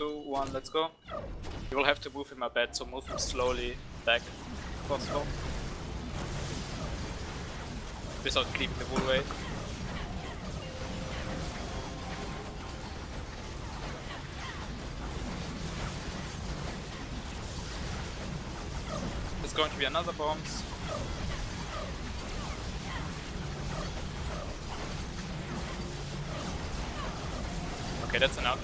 2, 1, let's go. You will have to move him a bit, so move him slowly back if possible. Without keeping the full weight. There's going to be another bombs. Okay, that's enough.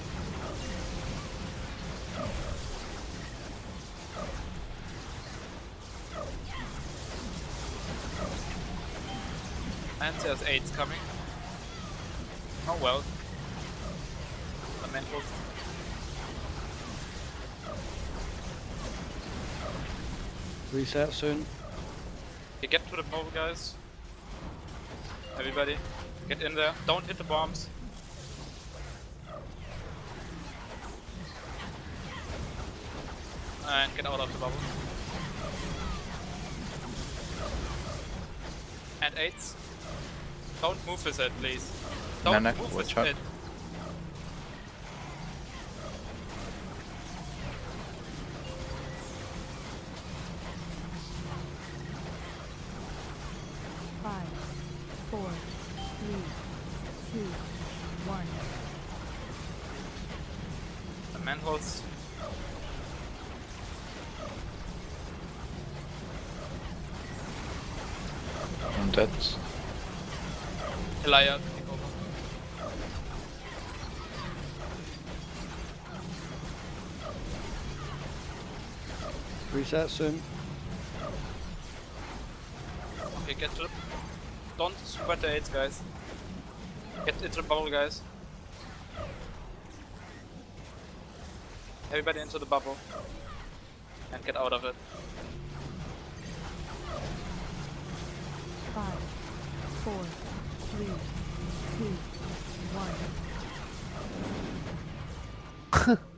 And there's 8s coming. Oh well. Elementals. Reset soon. You get to the bubble, guys. Everybody, get in there. Don't hit the bombs. And get out of the bubble. And 8s. Don't move with it, please. Don't move with it. Five, 4, 3, 2, 1. The manholes. I'm dead. Elia, take over. Reset soon. Okay, get to the... Don't spread the 8s, guys. Get into the bubble, guys. Everybody into the bubble. And get out of it. 5, 4, 3, 2, 1.